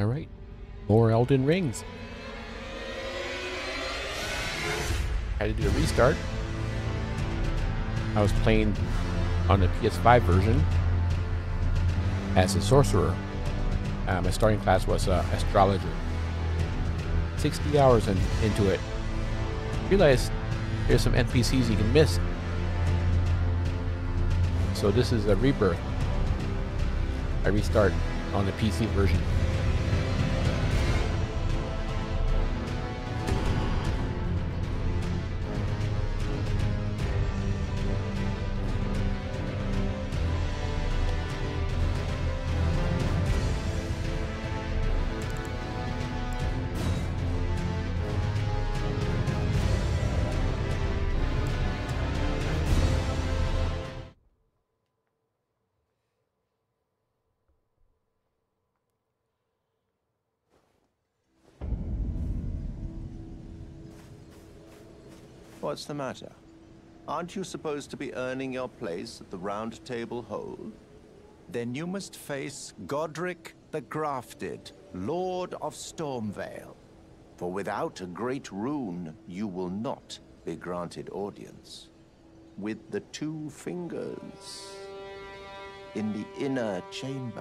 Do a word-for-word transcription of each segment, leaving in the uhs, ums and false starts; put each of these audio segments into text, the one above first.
Alright, more Elden Rings. Had to do a restart. I was playing on the P S five version as a sorcerer. Uh, my starting class was uh, astrologer. sixty hours in, into it. Realized there's some N P Cs you can miss. So this is a rebirth. I restart on the P C version. What's the matter? Aren't you supposed to be earning your place at the Round Table Hold? Then you must face Godric the Grafted, Lord of Stormvale. For without a great rune, you will not be granted audience. With the two fingers in the inner chamber.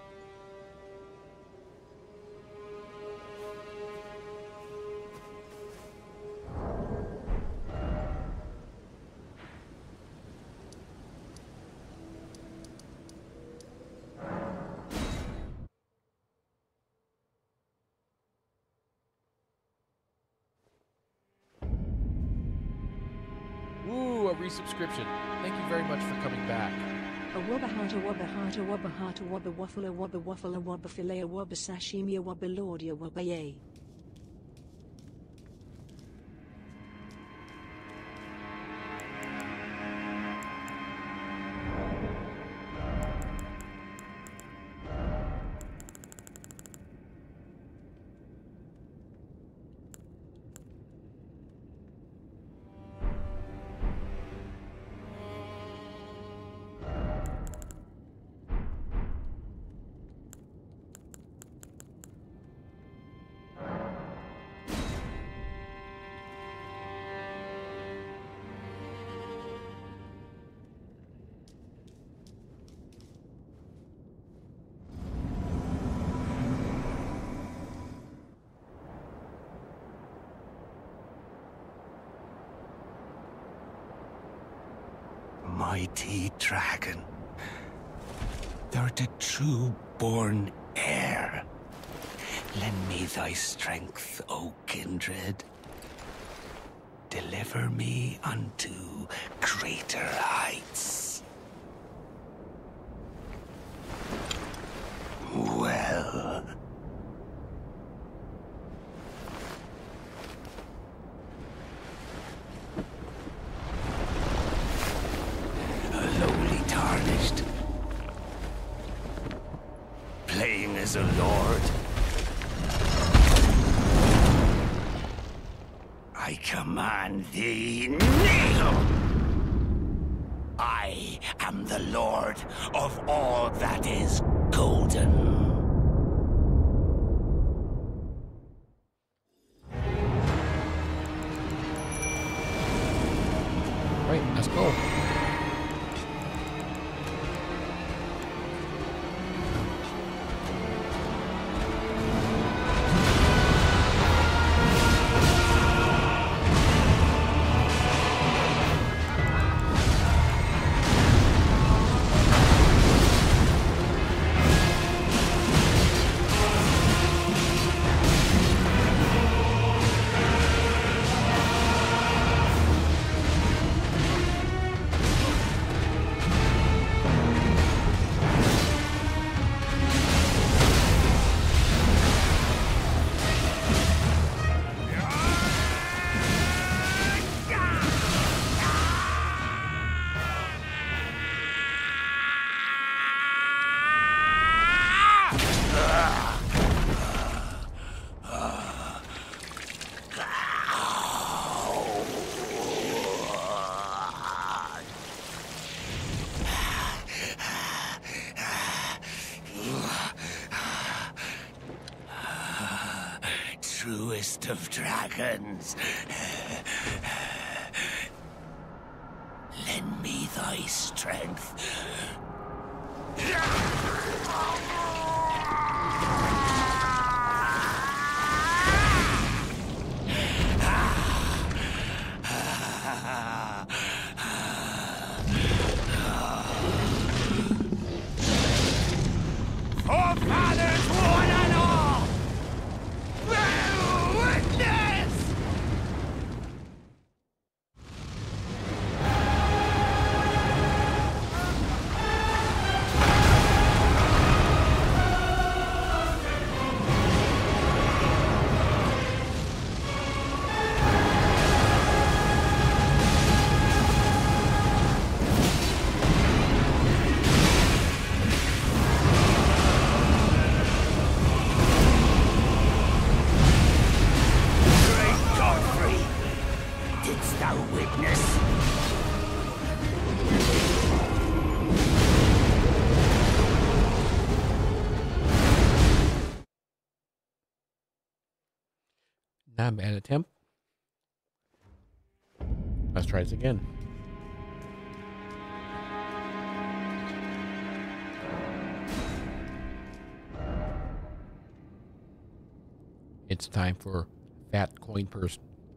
Ooh, a resubscription. Thank you very much for coming back. A wubba heart, a wubba heart, a wubba heart, a wubba waffle, a wubba waffle, a wubba filet, a wubba sashimi, a wubba lordy, a wubba yay. Mighty dragon, thou'rt a true born heir. Lend me thy strength, O kindred. Deliver me unto greater heights. Well. Tarnished, playing as a lord. I command thee, kneel! I am the lord of all that is golden. Right, let's go. truest of dragons. Lend me thy strength. Forefathers, one and all, bear witness! Not a bad attempt. Let's try this again. It's time for Fat Coin Purse.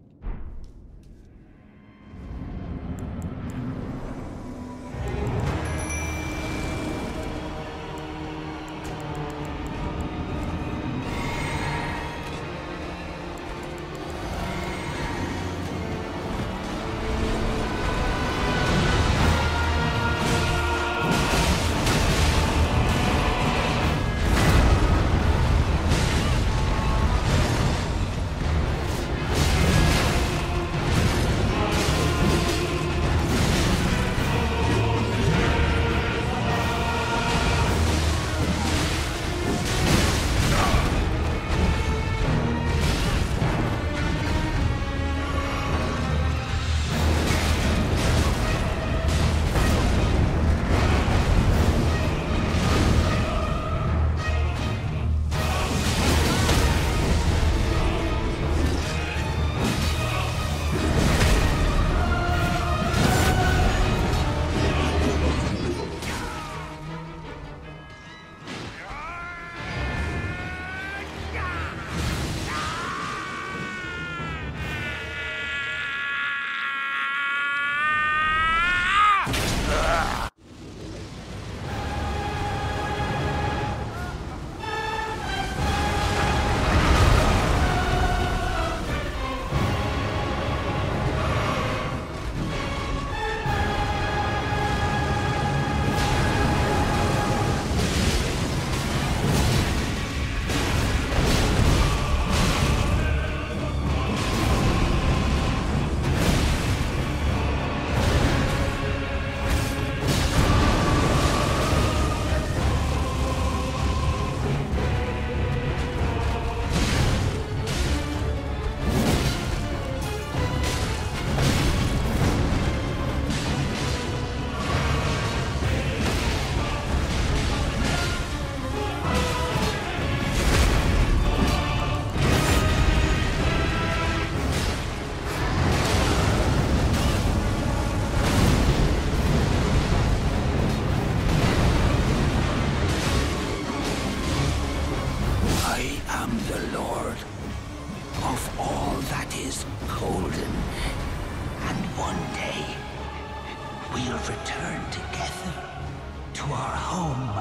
return together to our home,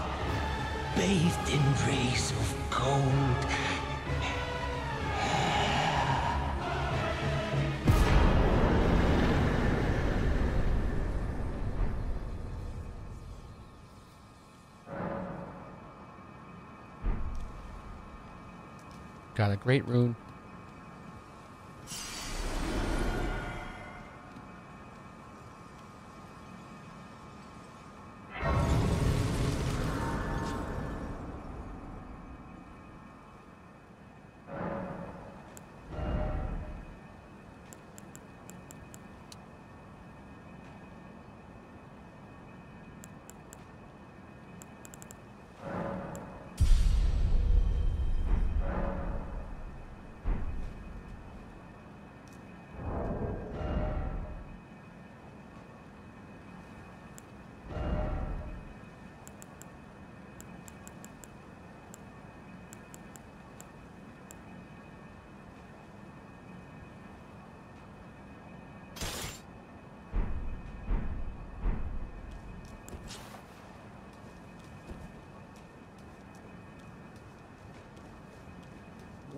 bathed in rays of gold. Got a great rune.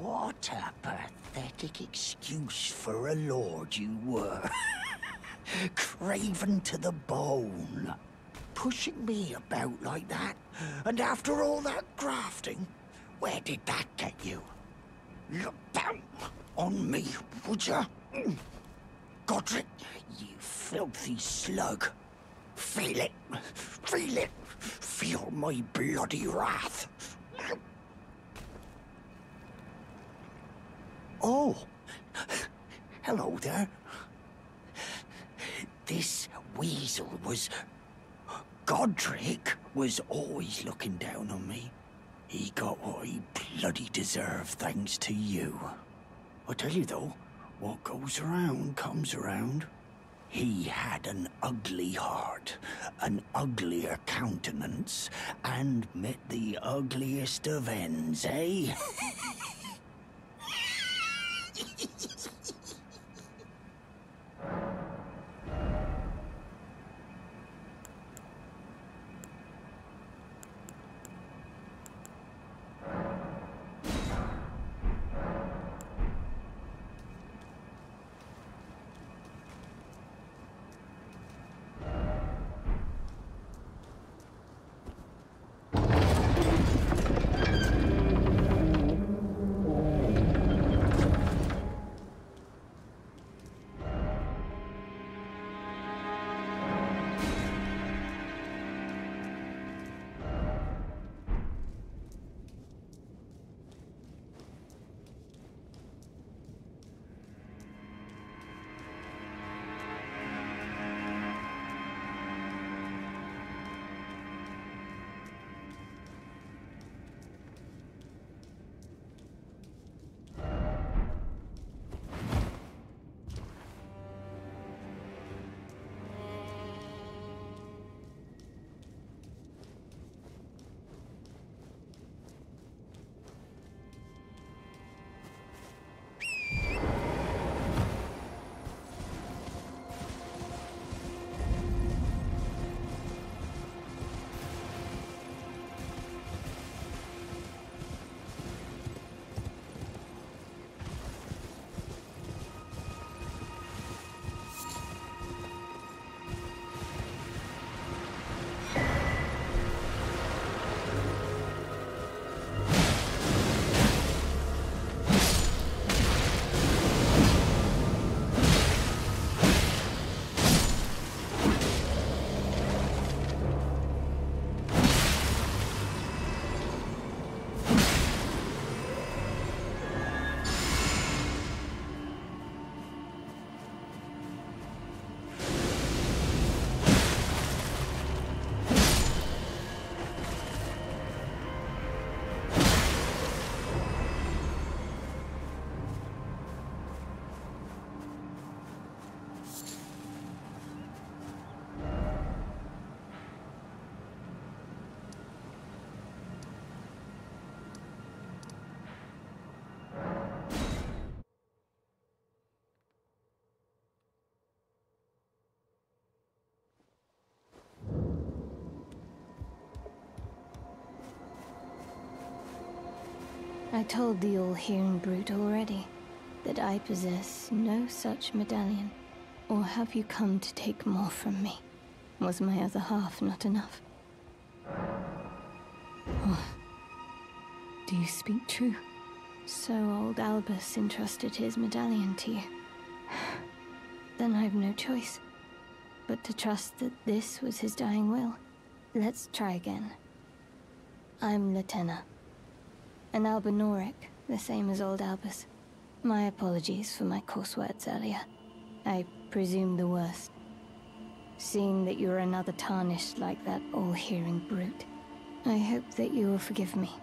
What a pathetic excuse for a lord you were. Craven to the bone. Pushing me about like that. And after all that grafting, where did that get you? Look down on me, would ya? Godric, you filthy slug. Feel it. Feel it. Feel my bloody wrath. Oh. Hello there. This weasel was... Godric was always looking down on me. He got what he bloody deserved thanks to you. I tell you though, what goes around comes around. He had an ugly heart, an uglier countenance, and met the ugliest of ends, eh? I told the all-hearing brute already that I possess no such medallion. Or have you come to take more from me? Was my other half not enough? Oh. Do you speak true? So old Albus entrusted his medallion to you. Then I've no choice but to trust that this was his dying will. Let's try again. I'm Latenna. An Albinoric, the same as old Albus. My apologies for my coarse words earlier. I presume the worst. Seeing that you're another tarnished like that all-hearing brute, I hope that you will forgive me.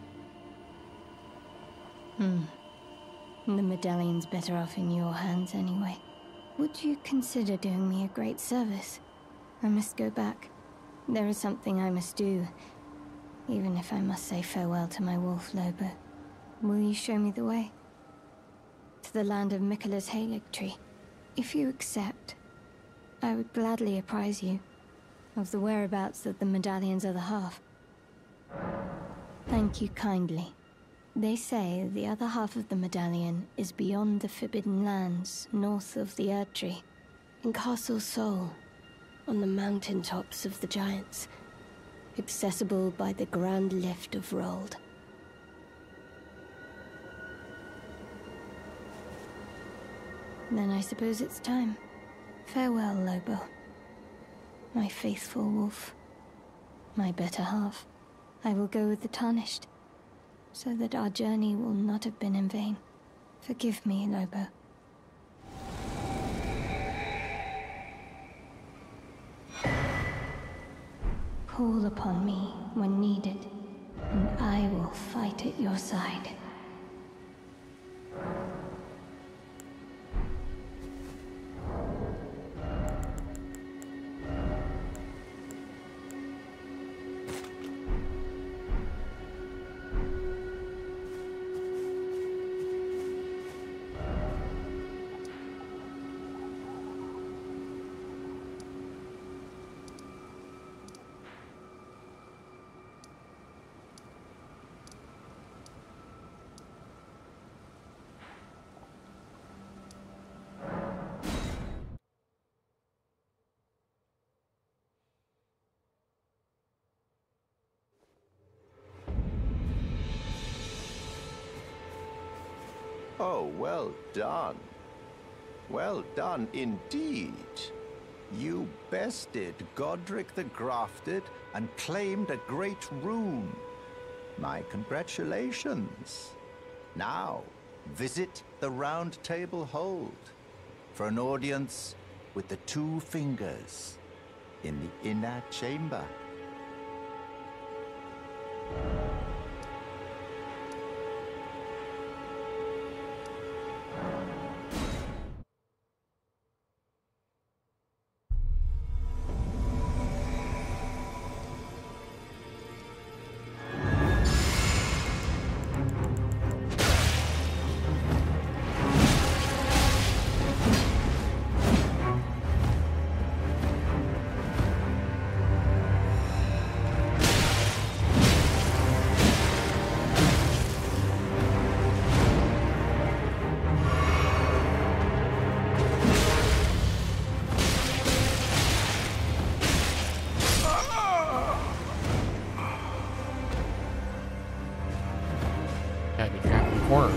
Hmm. The medallion's better off in your hands anyway. Would you consider doing me a great service? I must go back. There is something I must do, even if I must say farewell to my wolf Lobo. Will you show me the way? To the land of Miquella's Halig tree. If you accept, I would gladly apprise you of the whereabouts of the medallion's other half. Thank you kindly. They say the other half of the medallion is beyond the Forbidden Lands, north of the Erd Tree, in Castle Sol, on the mountaintops of the Giants, accessible by the Grand Lift of Rold. Then I suppose it's time. Farewell, Lobo. My faithful wolf. My better half. I will go with the Tarnished, so that our journey will not have been in vain. Forgive me, Lobo. Call upon me when needed, and I will fight at your side. Oh, well done. Well done indeed. You bested Godric the Grafted and claimed a great rune. My congratulations. Now, visit the Round Table Hold for an audience with the two fingers in the inner chamber. Gotta be trapped in the corner.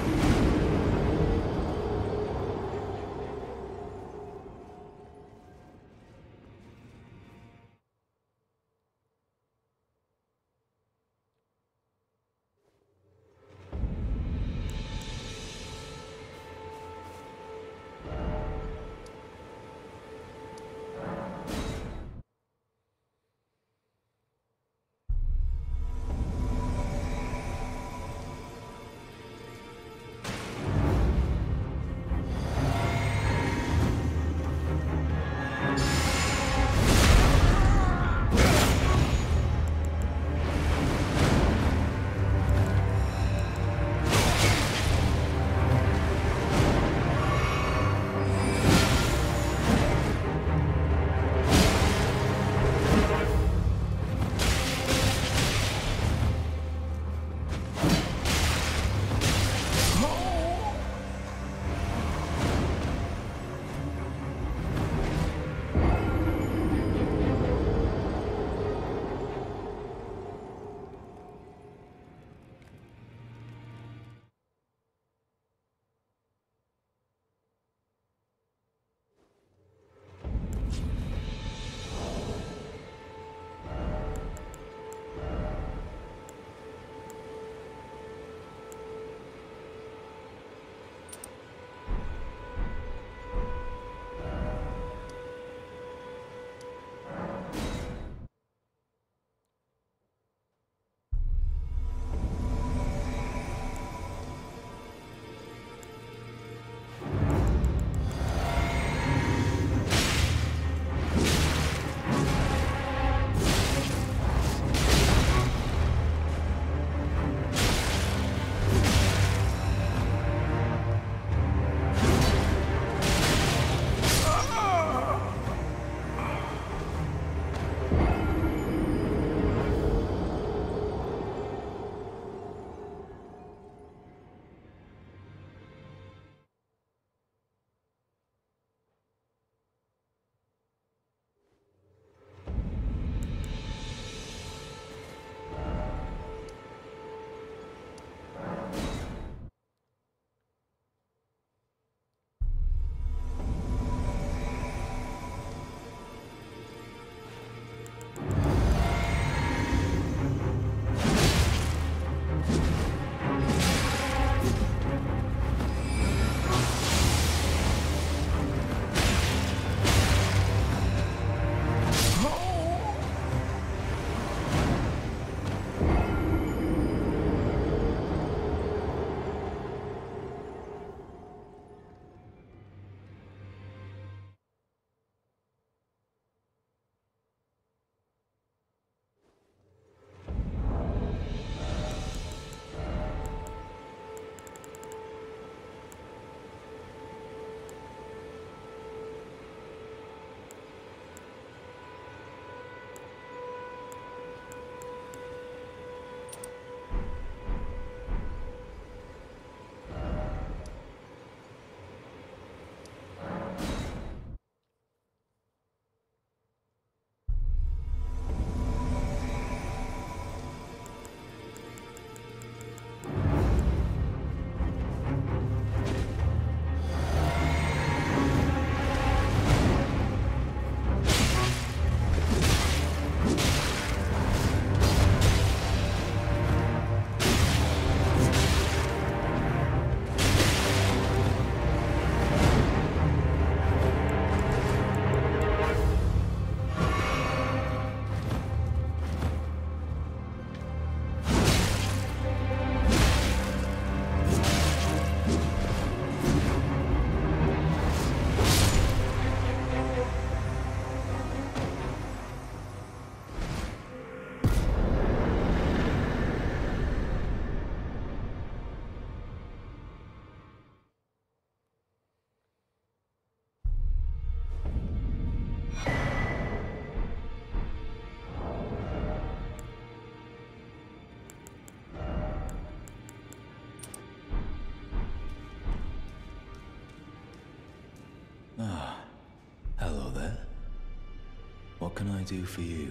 can I do for you?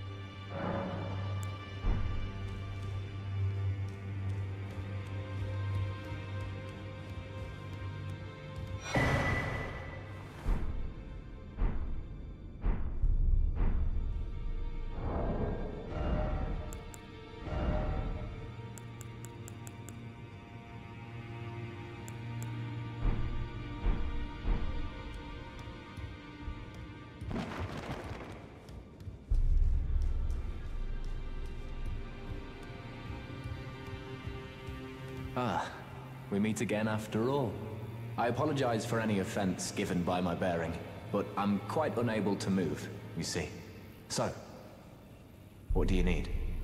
Ah, we meet again after all. I apologize for any offense given by my bearing, but I'm quite unable to move, you see. So, what do you need?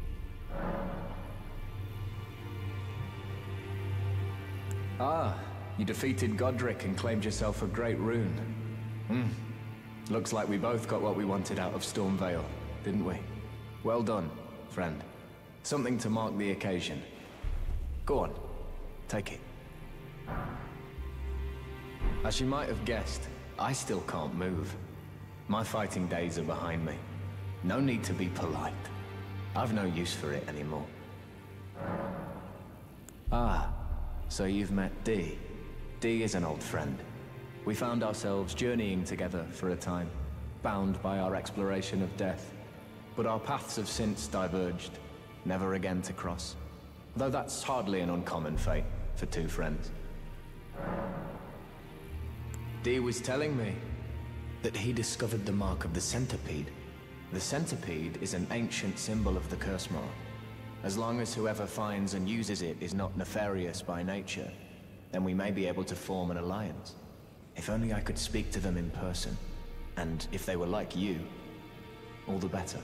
Ah, you defeated Godric and claimed yourself a great rune. Hmm. Looks like we both got what we wanted out of Stormvale, didn't we? Well done, friend. Something to mark the occasion. Go on. Take it. As you might have guessed, I still can't move. My fighting days are behind me. No need to be polite. I've no use for it anymore. Ah, so you've met Dee. Dee is an old friend. We found ourselves journeying together for a time, bound by our exploration of death. But our paths have since diverged, never again to cross. Though that's hardly an uncommon fate for two friends. Dee was telling me that he discovered the mark of the centipede. The centipede is an ancient symbol of the curse mark. As long as whoever finds and uses it is not nefarious by nature, then we may be able to form an alliance. If only I could speak to them in person. And if they were like you, all the better.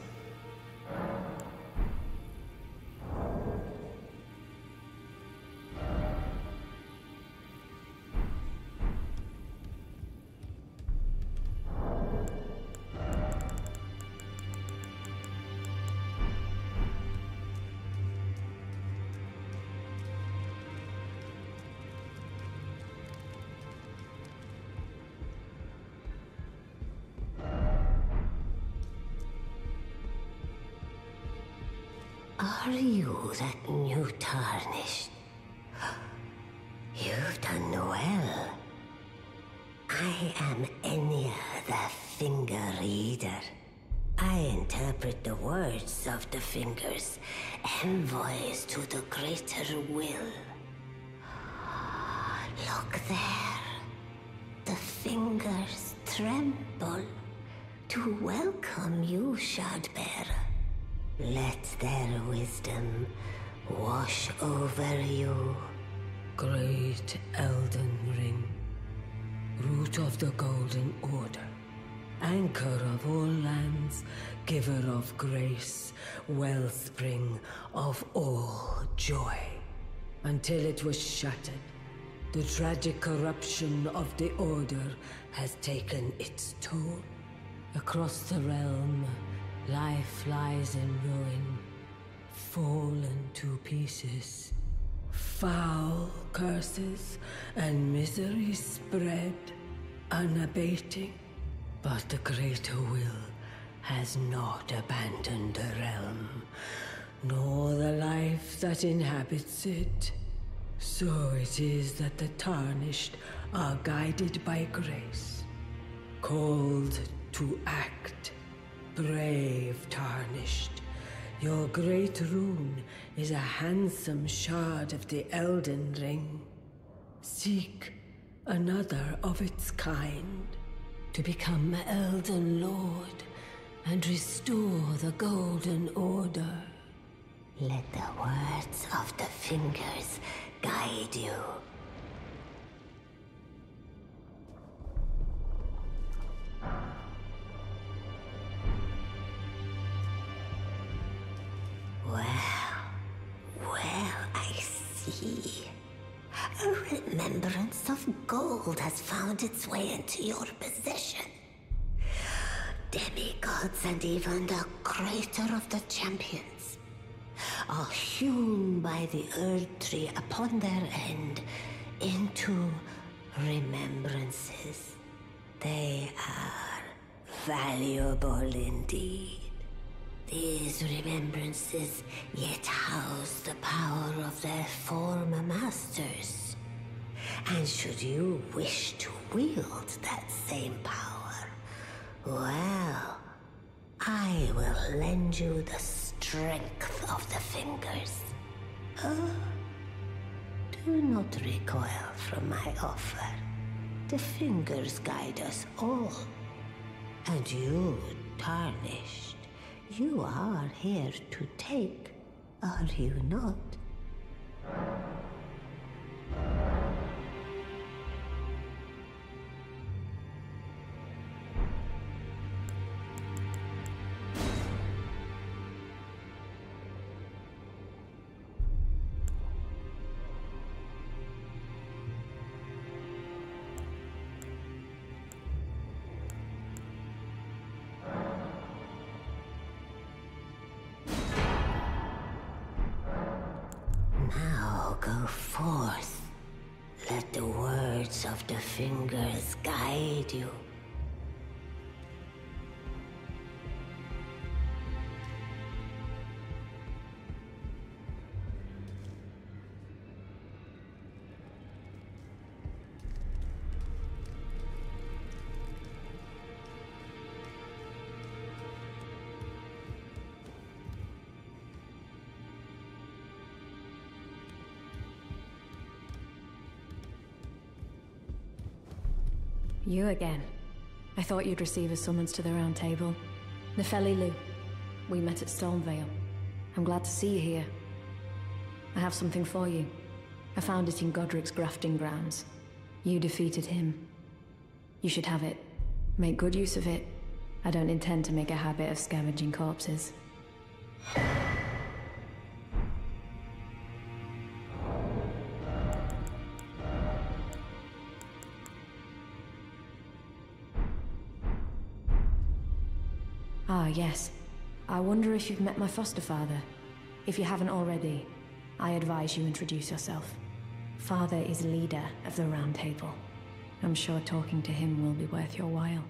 Are you that new tarnished? You've done well. I am Enya the Finger Reader. I interpret the words of the fingers, envoys to the greater will. Look there. The fingers tremble to welcome you, Shardbearer. Let their wisdom wash over you. Great Elden Ring, root of the Golden Order, anchor of all lands, giver of grace, wellspring of all joy. Until it was shattered, the tragic corruption of the Order has taken its toll. Across the realm, life lies in ruin, fallen to pieces. Foul curses and misery spread, unabating. But the greater will has not abandoned the realm, nor the life that inhabits it. So it is that the tarnished are guided by grace, called to act. Brave tarnished, your great rune is a handsome shard of the Elden Ring. Seek another of its kind to become Elden Lord and restore the Golden Order. Let the words of the fingers guide you. Well, well, I see. A remembrance of gold has found its way into your possession. Demigods and even the creator of the champions are hewn by the Earth Tree upon their end into remembrances. They are Valuable indeed. These remembrances yet house the power of their former masters. And should you wish to wield that same power, well, I will lend you the strength of the fingers. Oh, do not recoil from my offer. The fingers guide us all. And you, Tarnished, you are here to take, are you not? Now go forth. Let the words of the fingers guide you. You again. I thought you'd receive a summons to the Round Table. Nefeli Lu. We met at Stormvale. I'm glad to see you here. I have something for you. I found it in Godric's grafting grounds. You defeated him. You should have it. Make good use of it. I don't intend to make a habit of scavenging corpses. Ah, yes. I wonder if you've met my foster father. If you haven't already, I advise you introduce yourself. Father is leader of the Round Table. I'm sure talking to him will be worth your while.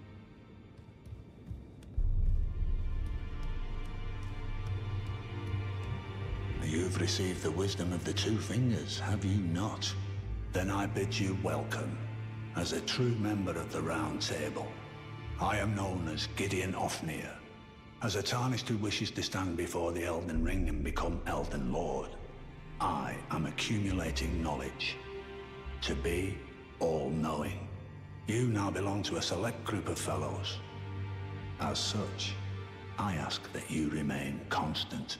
You've received the wisdom of the Two Fingers, have you not? Then I bid you welcome, as a true member of the Round Table. I am known as Gideon Ofnir, as a Tarnished who wishes to stand before the Elden Ring and become Elden Lord. I am accumulating knowledge, to be all-knowing. You now belong to a select group of fellows. As such, I ask that you remain constant.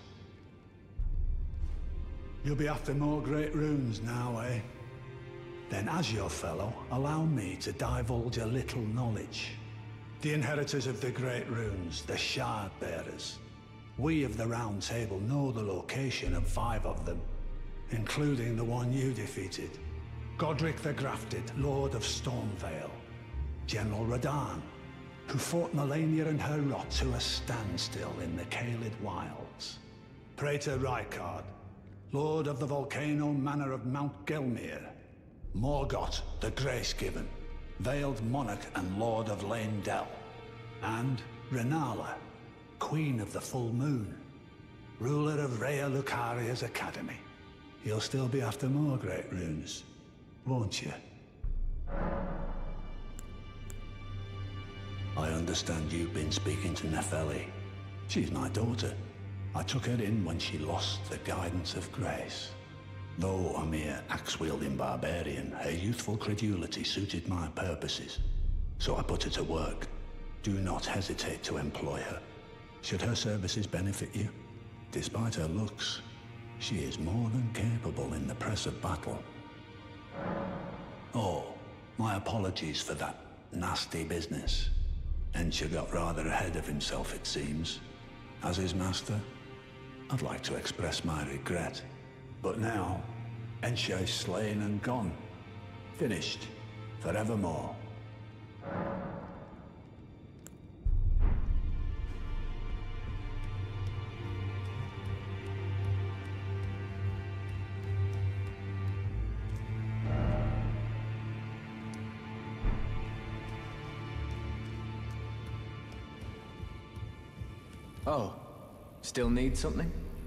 You'll be after more great runes now, eh? Then as your fellow, allow me to divulge a little knowledge. The inheritors of the great runes, the Shard Bearers. We of the Round Table know the location of five of them, including the one you defeated. Godric the Grafted, Lord of Stormvale. General Radahn, who fought Melania and her rot to a standstill in the Caelid Wilds. Praetor Rykard, Lord of the Volcano Manor of Mount Gelmir. Morgott the Grace-Given, Veiled Monarch and Lord of Leyndell. And Renala, Queen of the Full Moon, ruler of Rhea Lucaria's Academy. You'll still be after more great runes, won't you? I understand you've been speaking to Nefeli. She's my daughter. I took her in when she lost the guidance of grace. Though a mere axe-wielding barbarian, her youthful credulity suited my purposes. So I put her to work. Do not hesitate to employ her. Should her services benefit you? Despite her looks, she is more than capable in the press of battle. Oh, my apologies for that nasty business. Ensha got rather ahead of himself, it seems. As his master, I'd like to express my regret. But now, Ensha is slain and gone. Finished. Forevermore. Oh, still need something?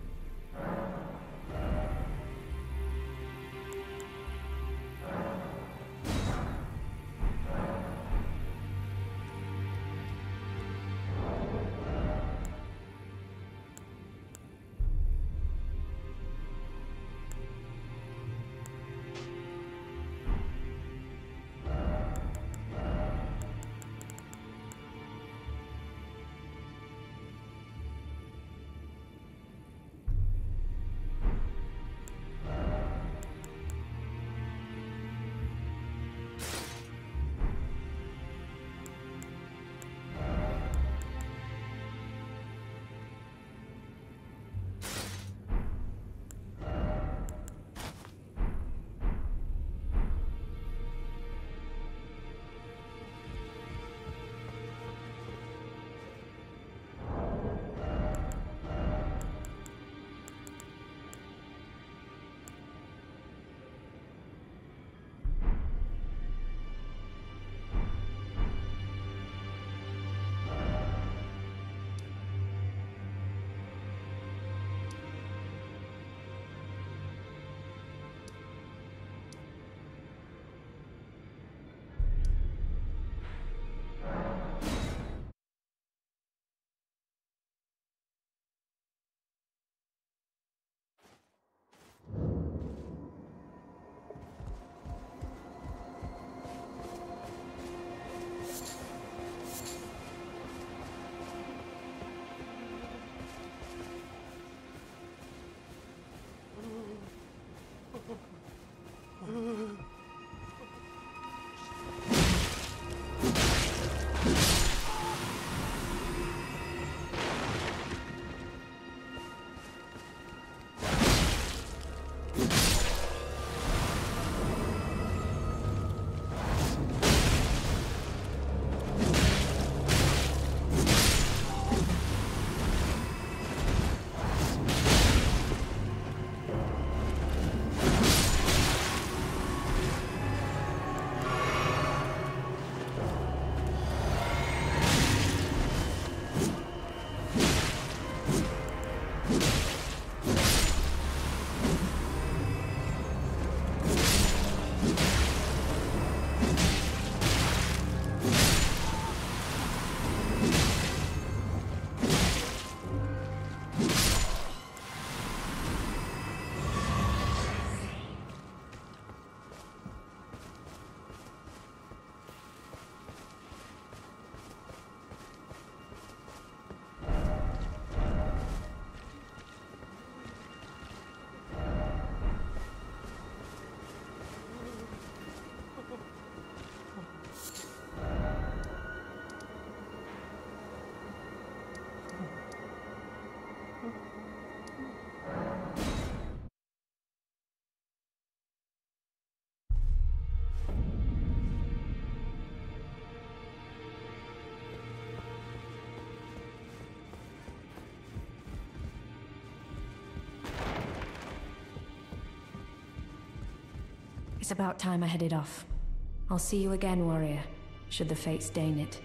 It's about time I headed off. I'll see you again, warrior, should the fates deign it.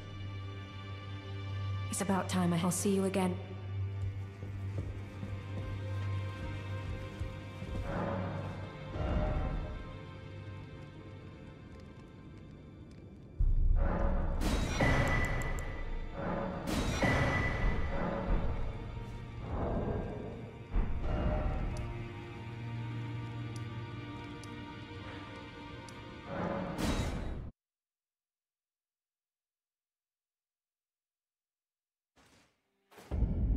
It's about time I- I'll see you again. You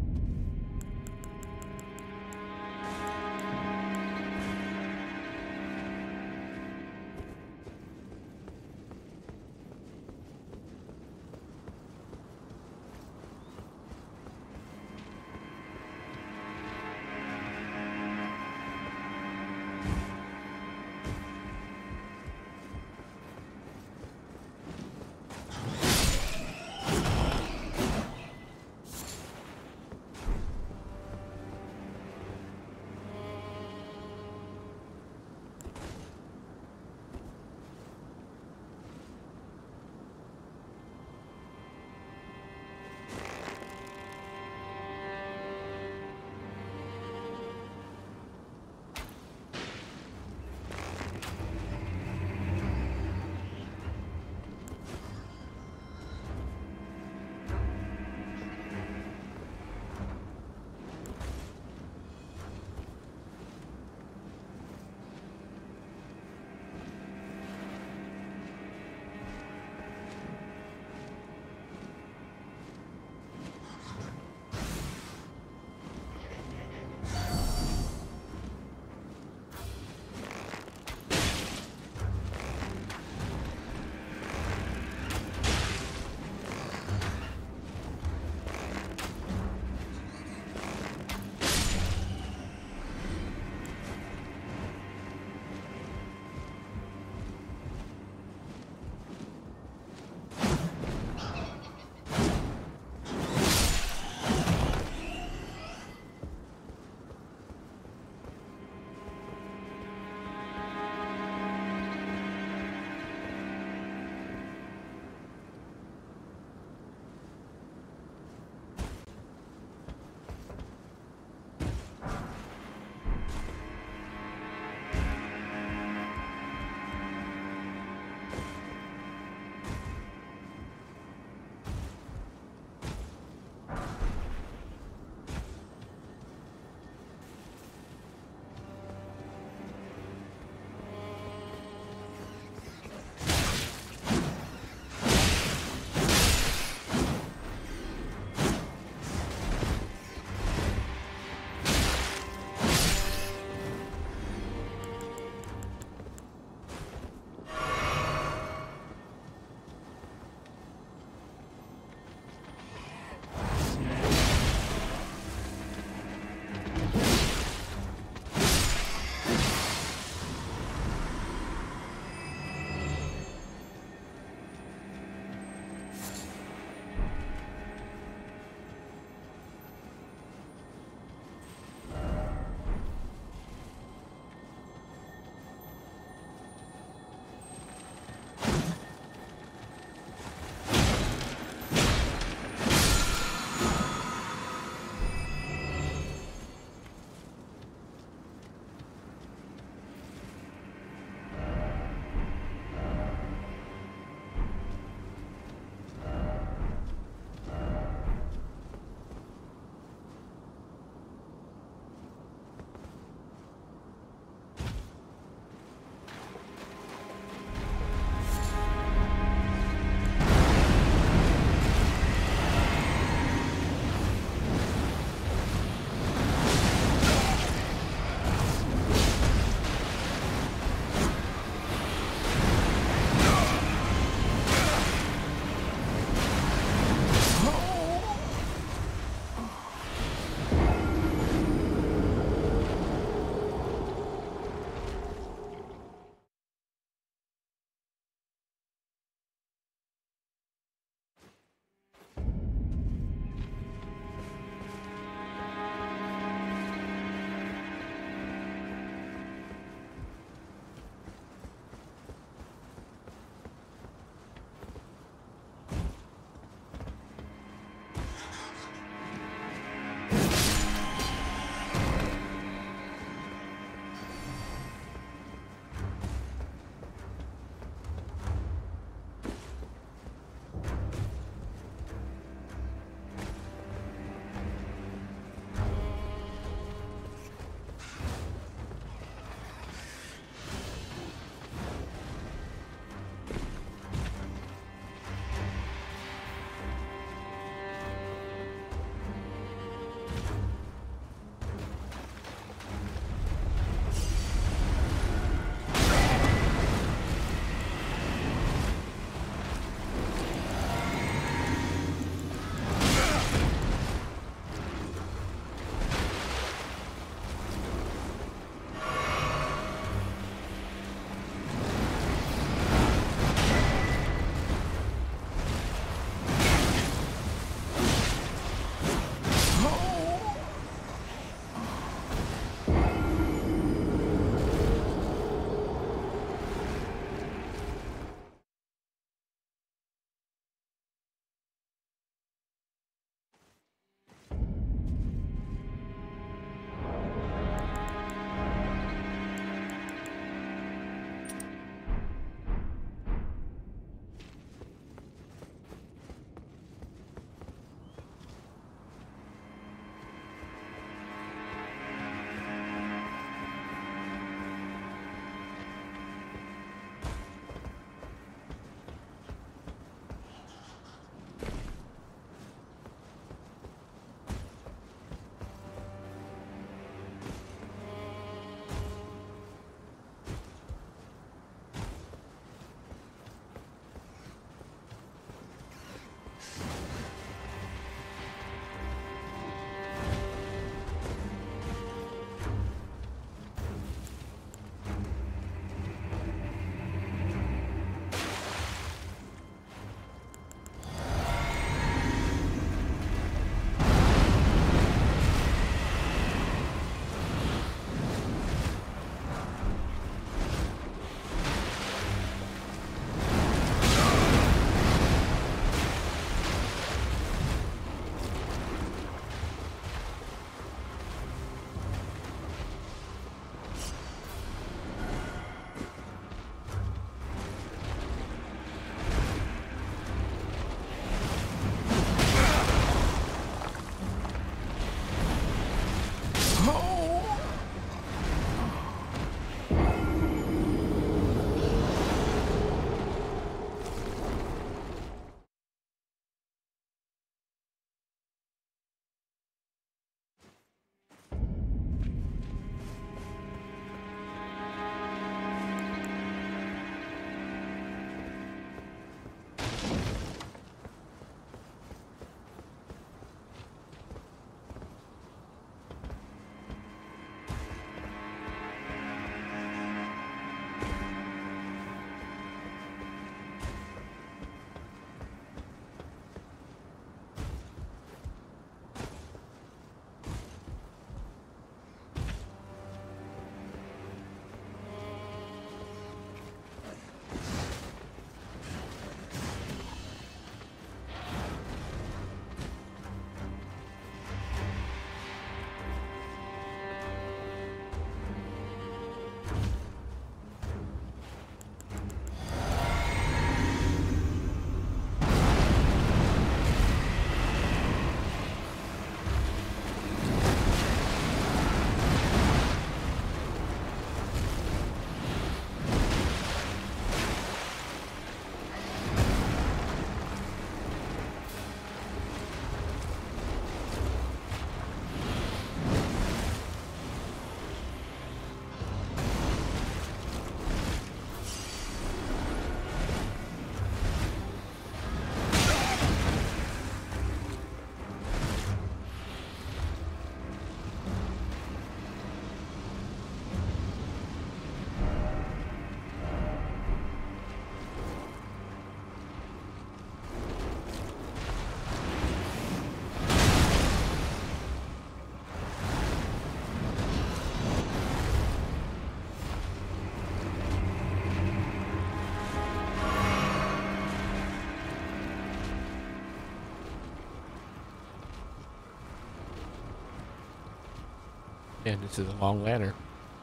And this is a long ladder.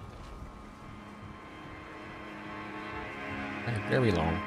And very long.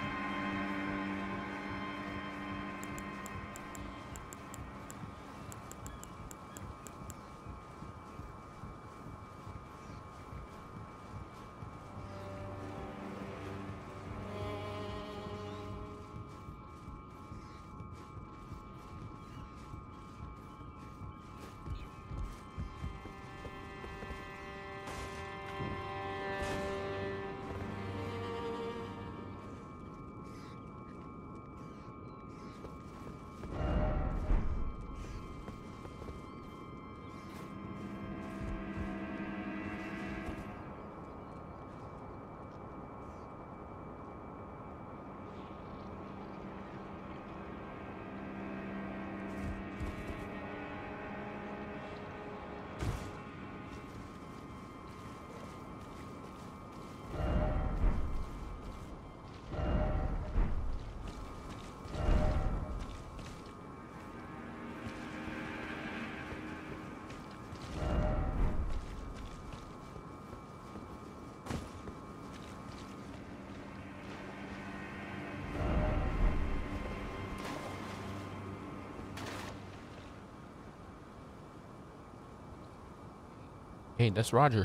Hey, that's Roger.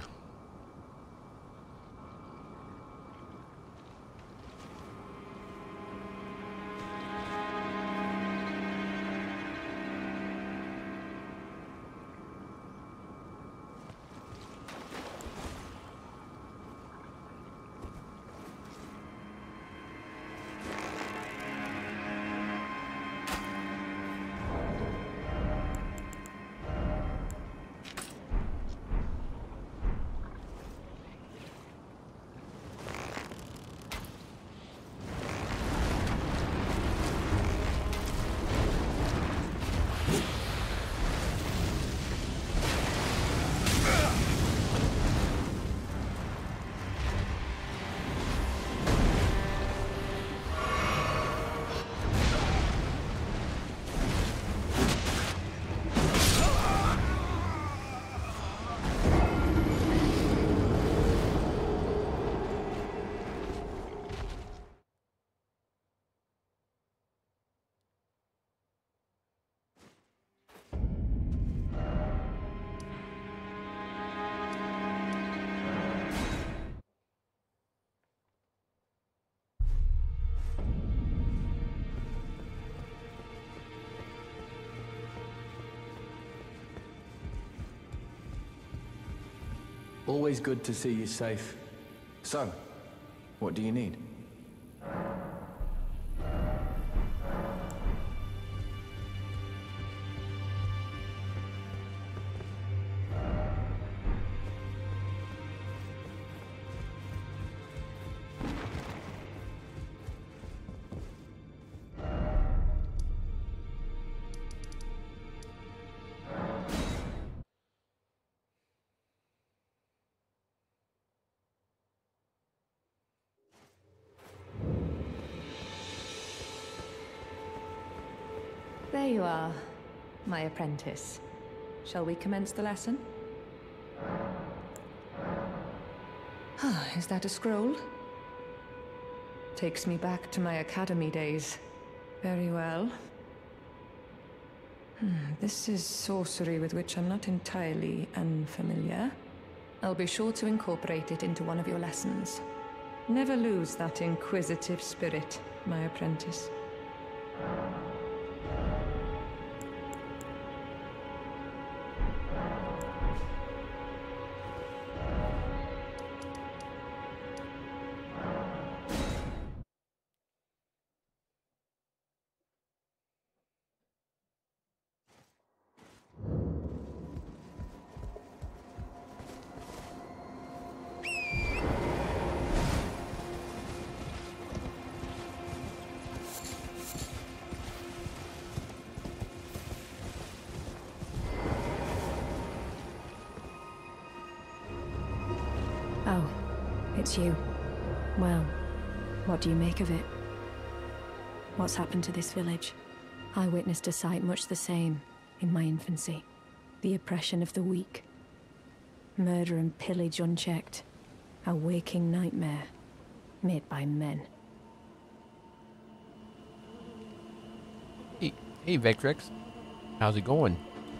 Always good to see you safe. So, what do you need? There you are, my apprentice. Shall we commence the lesson? Ah, is that a scroll? Takes me back to my academy days. Very well. Hmm, this is sorcery with which I'm not entirely unfamiliar. I'll be sure to incorporate it into one of your lessons. Never lose that inquisitive spirit, my apprentice. Oh, it's you. Well, what do you make of it? What's happened to this village? I witnessed a sight much the same in my infancy. The oppression of the weak. Murder and pillage unchecked. A waking nightmare. Made by men. Hey, hey Vectrex. How's it going?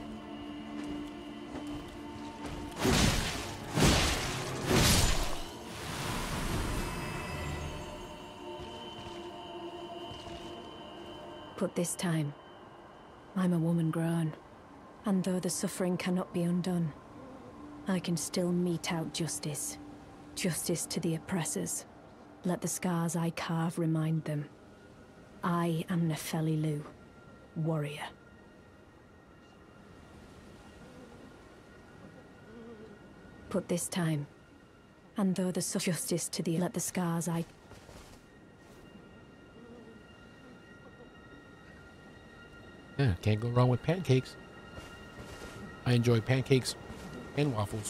But this time, I'm a woman grown. And though the suffering cannot be undone, I can still mete out justice. Justice to the oppressors. Let the scars I carve remind them. I am Nefeli Lu, warrior. But this time, and though the su- justice to the let the scars I Yeah, can't go wrong with pancakes. I enjoy pancakes and waffles.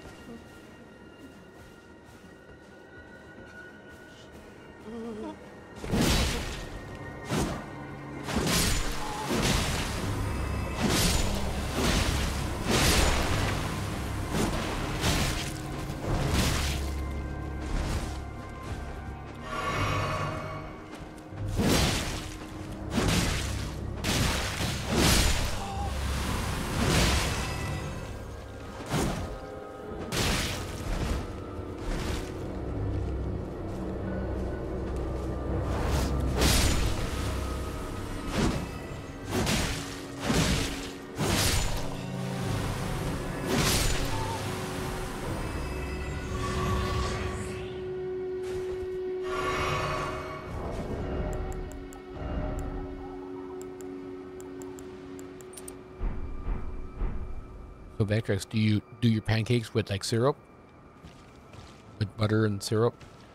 So Vectrex, do you do your pancakes with like syrup? With butter and syrup?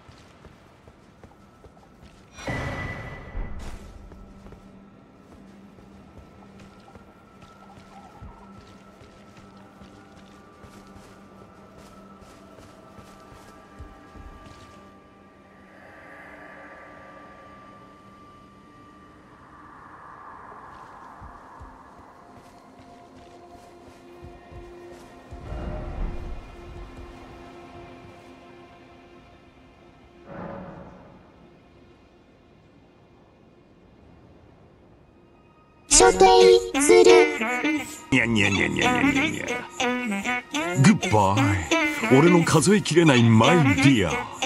Goodbye 俺の数えきれないマイディア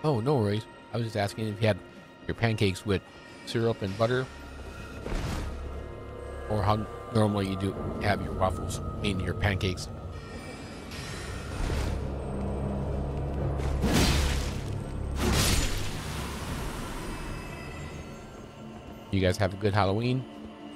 Oh, no worries. I was just asking if you had your pancakes with syrup and butter, or how normally you do have your waffles, in your pancakes. You guys have a good Halloween.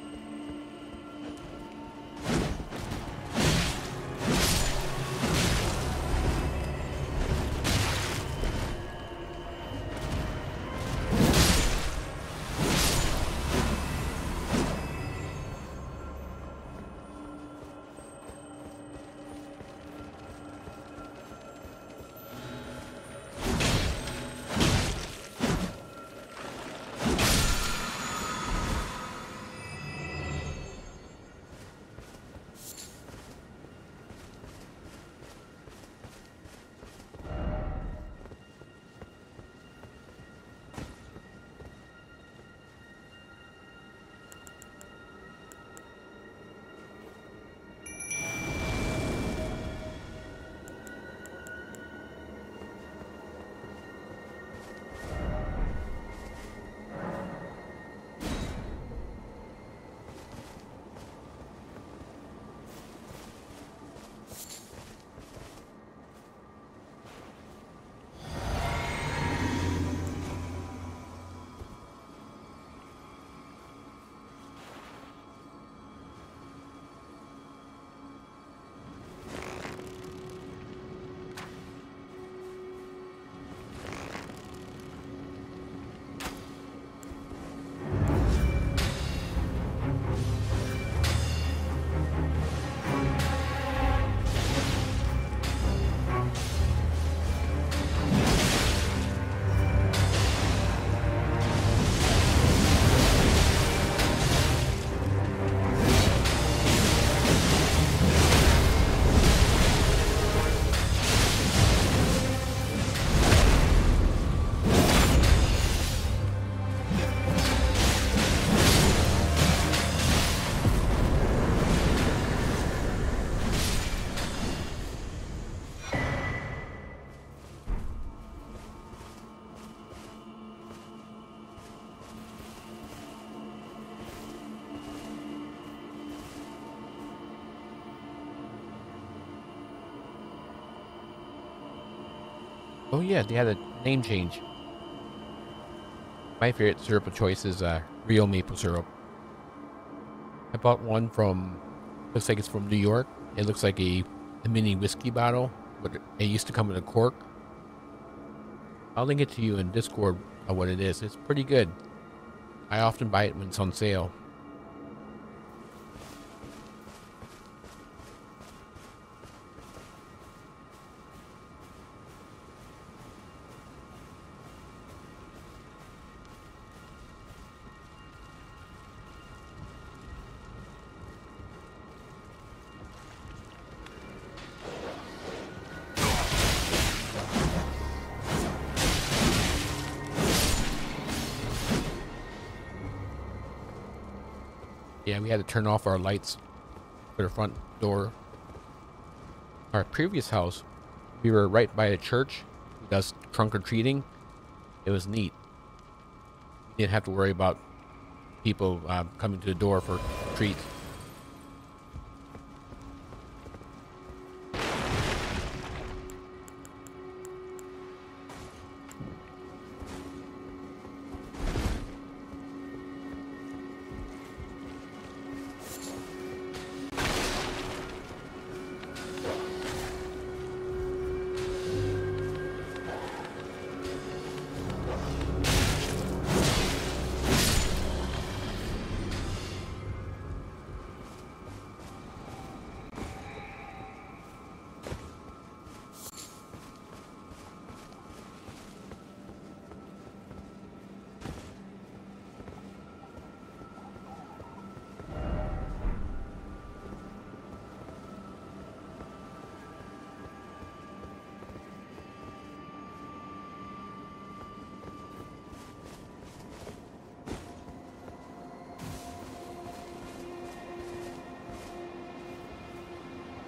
Oh yeah, they had a name change. My favorite syrup of choice is uh, real maple syrup. I bought one from, looks like it's from New York. It looks like a, a mini whiskey bottle, but it used to come in a cork. I'll link it to you in Discord of what it is. It's pretty good. I often buy it when it's on sale. Yeah, we had to turn off our lights for the front door. Our previous house, we were right by a church who does trunk or treating. It was neat. We didn't have to worry about people uh, coming to the door for treats.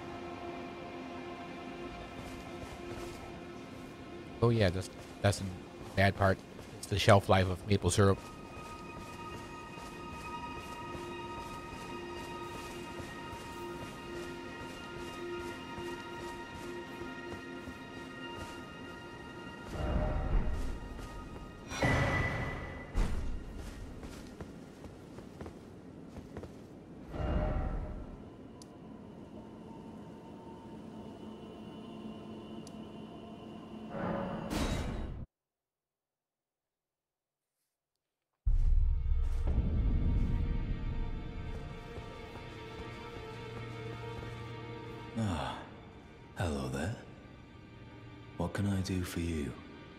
Oh yeah, that's that's Bad part. It's the shelf life of maple syrup. Ah, hello there. What can I do for you?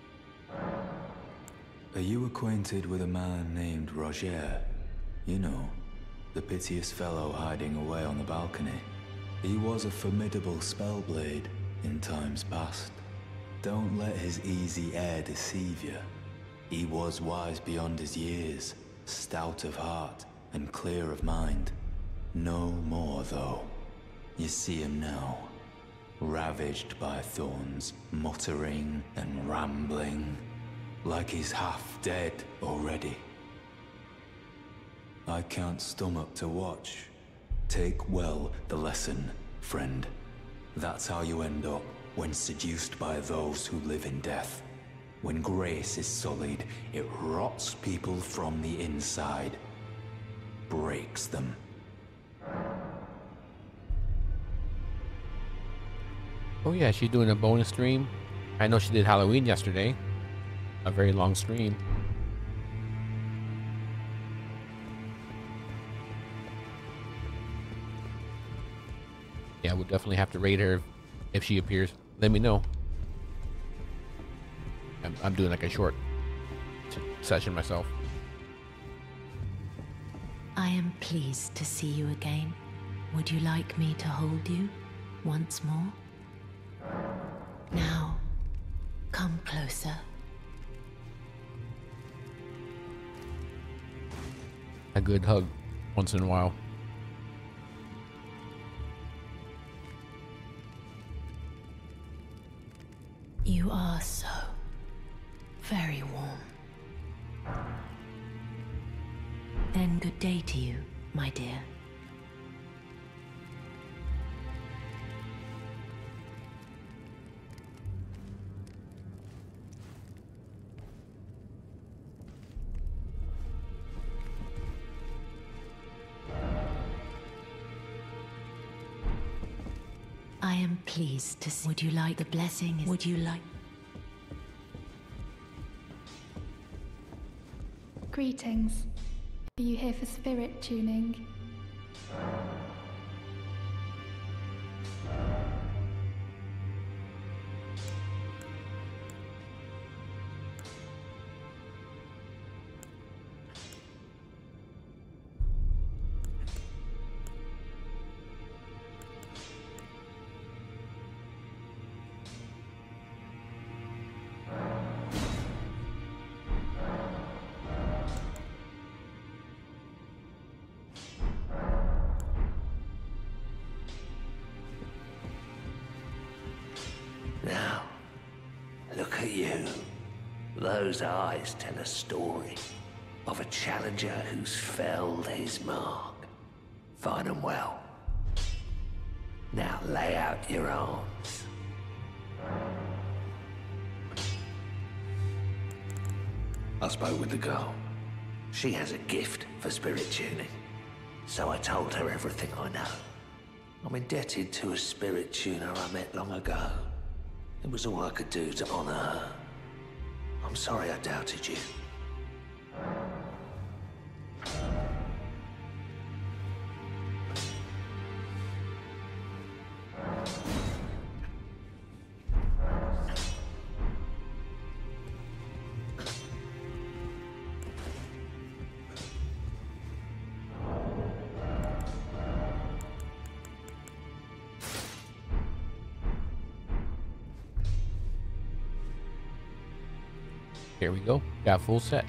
Are you acquainted with a man named Roger? You know, the piteous fellow hiding away on the balcony. He was a formidable spellblade in times past. Don't let his easy air deceive you. He was wise beyond his years, stout of heart and clear of mind. No more, though. You see him now, ravaged by thorns, muttering and rambling, like he's half dead already. I can't stomach to watch. Take well the lesson, friend. That's how you end up when seduced by those who live in death. When grace is sullied, it rots people from the inside, breaks them. Oh yeah, she's doing a bonus stream. I know she did Halloween yesterday. A very long stream. Yeah, we'll definitely have to raid her if she appears. Let me know. I'm, I'm doing like a short session myself. I am pleased to see you again. Would you like me to hold you once more? Now, come closer. A good hug once in a while. You are so very warm. Then good day to you, my dear. I am pleased to see. Would you like the blessing? Would you like? Greetings. Are you here for spirit tuning? Now, look at you. Those eyes tell a story of a challenger who's felled his mark. Find them well. Now lay out your arms. I spoke with the girl. She has a gift for spirit tuning. So I told her everything I know. I'm indebted to a spirit tuner I met long ago. It was all I could do to honor her. I'm sorry I doubted you. Here we go. Got full set.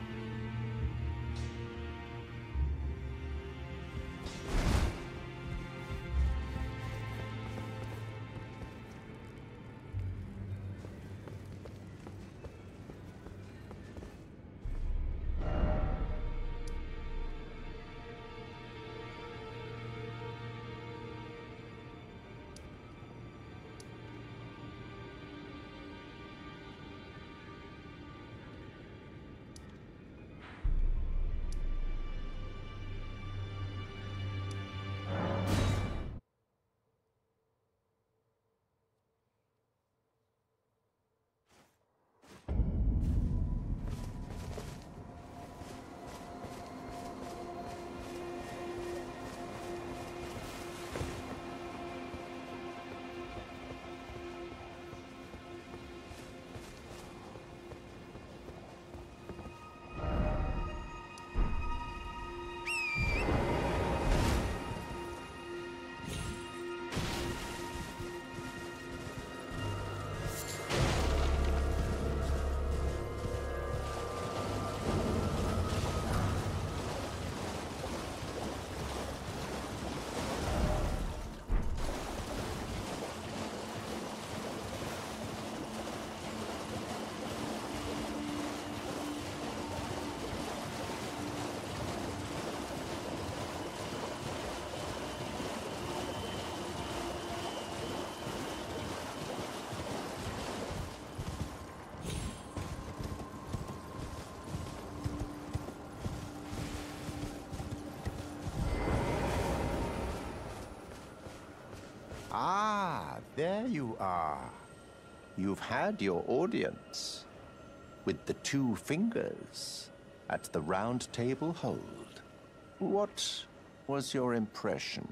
Ah, there you are. You've had your audience with the two fingers at the round table hold. What was your impression?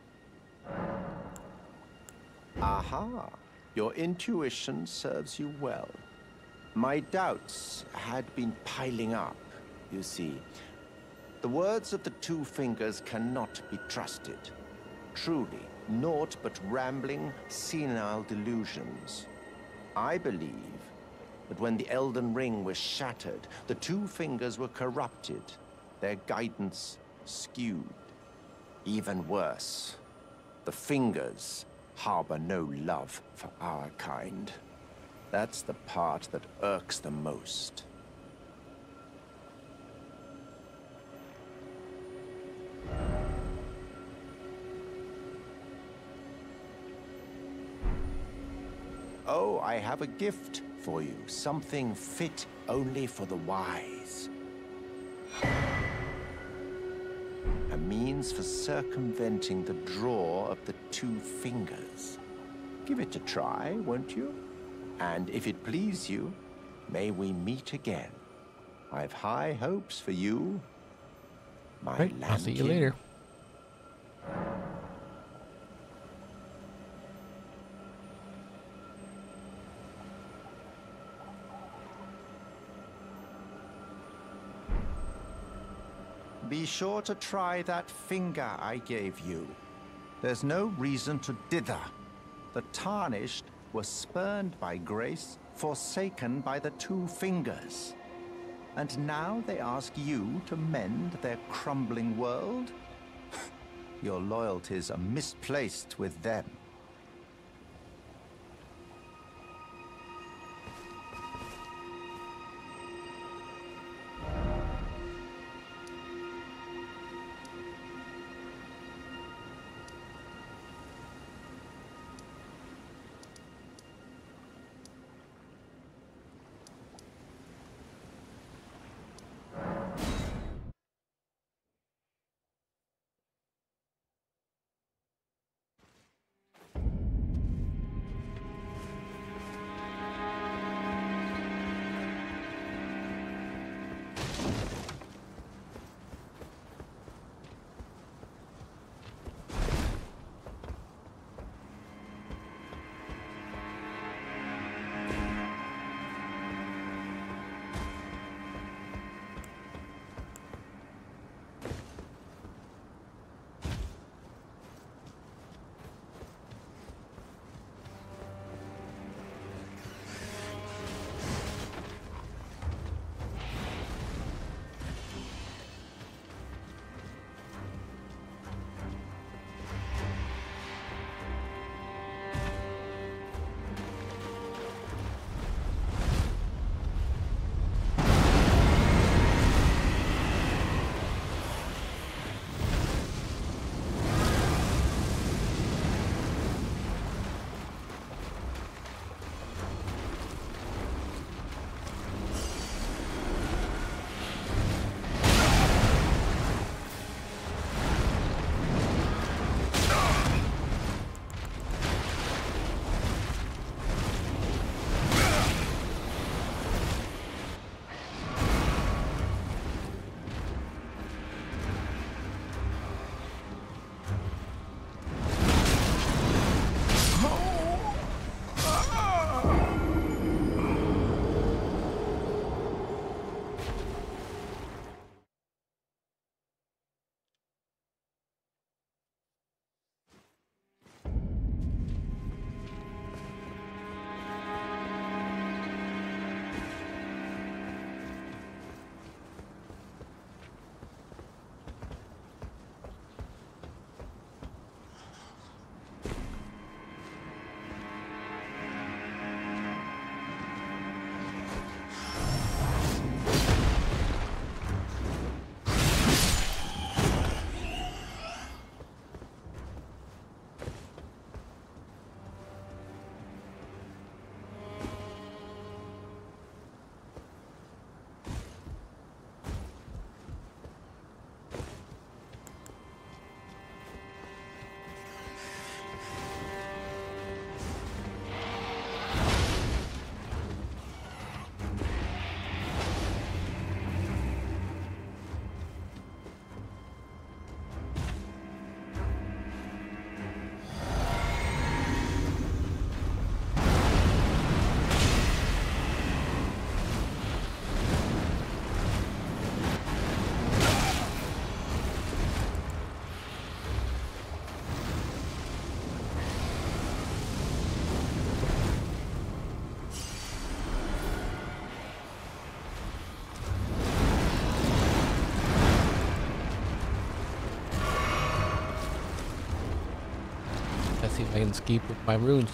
Aha, your intuition serves you well. My doubts had been piling up, you see. The words of the two fingers cannot be trusted. Truly, naught but rambling, senile delusions. I believe that when the Elden Ring was shattered, the two fingers were corrupted, their guidance skewed. Even worse, the fingers harbor no love for our kind. That's the part that irks the most. Oh, I have a gift for you. Something fit only for the wise. A means for circumventing the draw of the two fingers. Give it a try, won't you? And if it please you, may we meet again. I've high hopes for you, my right, I'll see you later. Be sure to try that finger I gave you. There's no reason to dither. The tarnished were spurned by grace, forsaken by the two fingers. And now they ask you to mend their crumbling world? Your loyalties are misplaced with them. see if I can escape with my runes.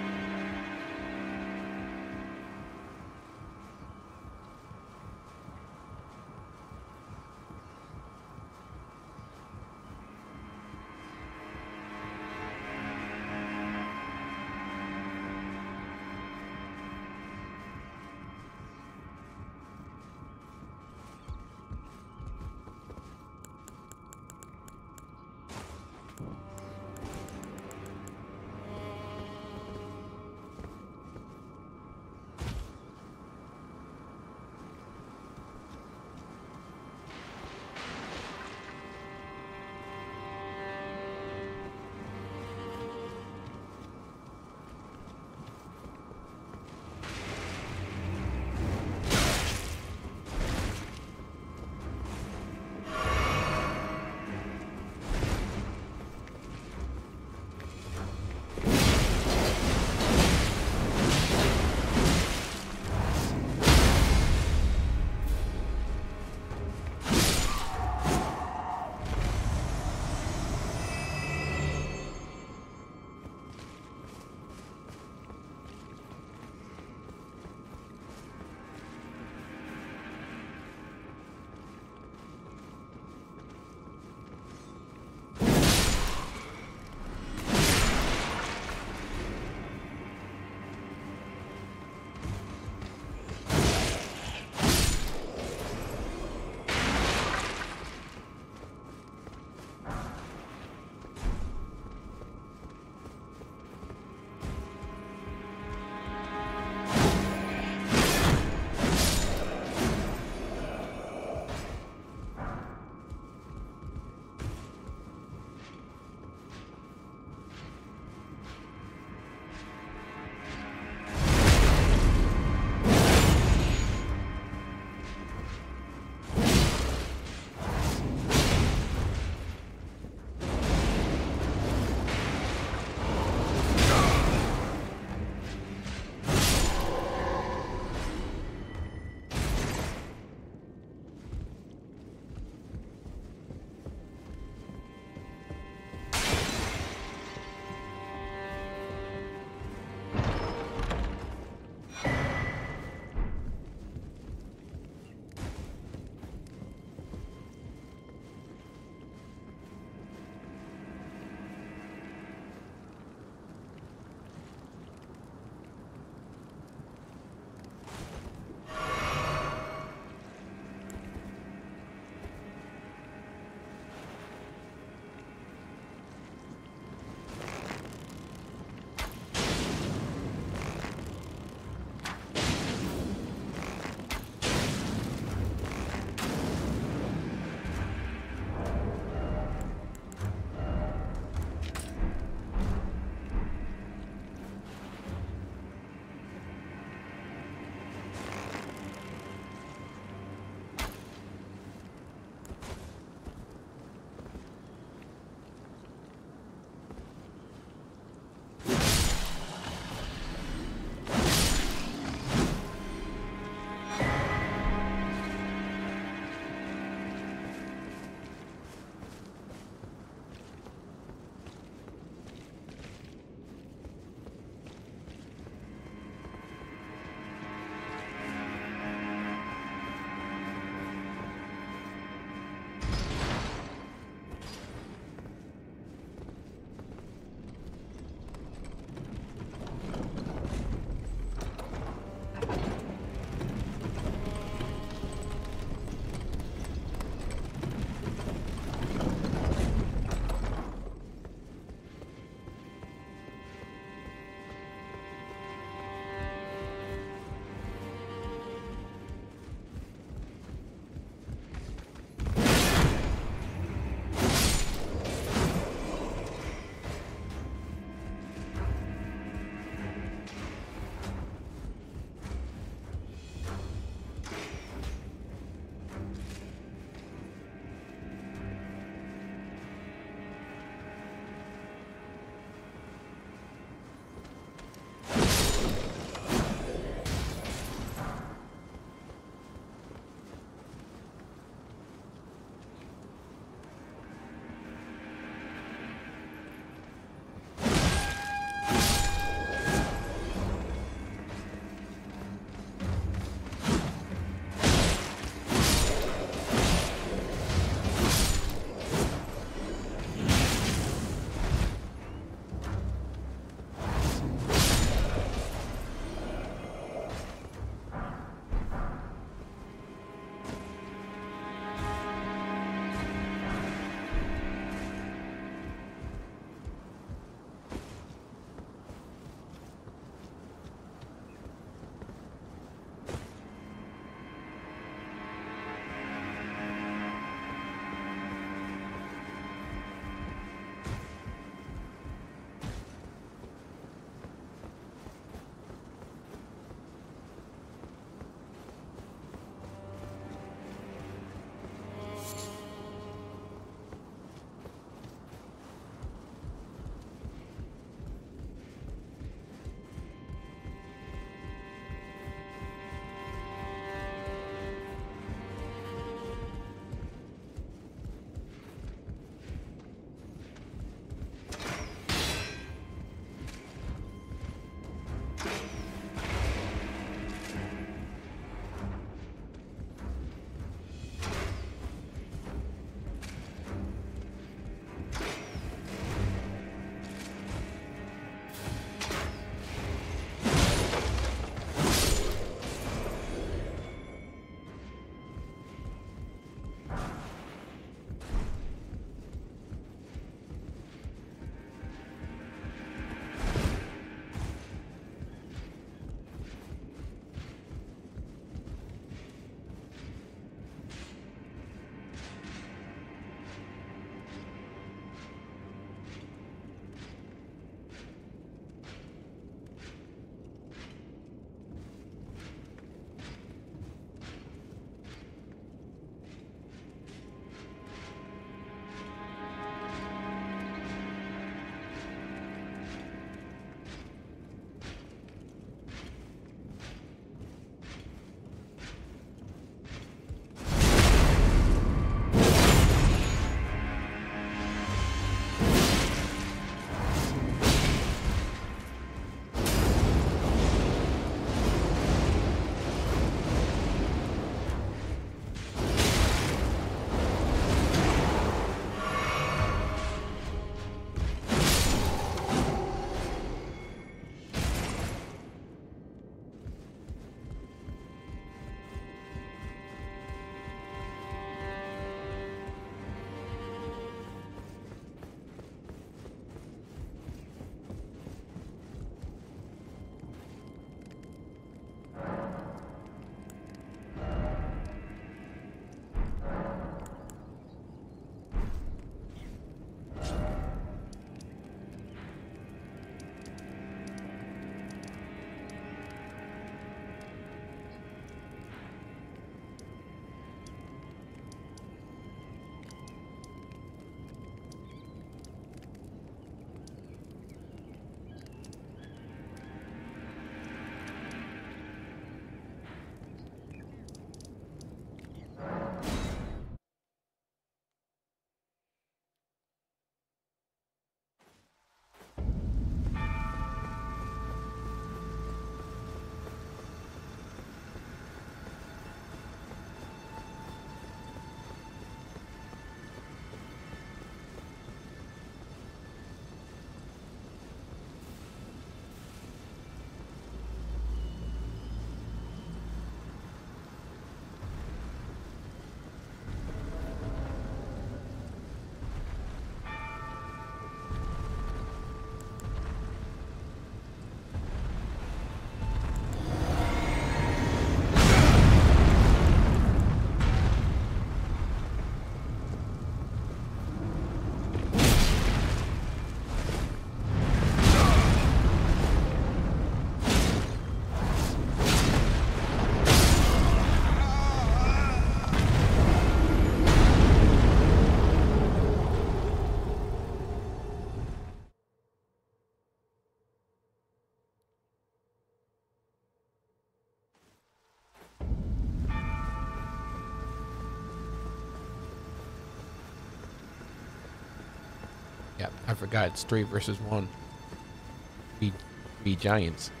Yeah, I forgot. It's three versus one. Be, be giants.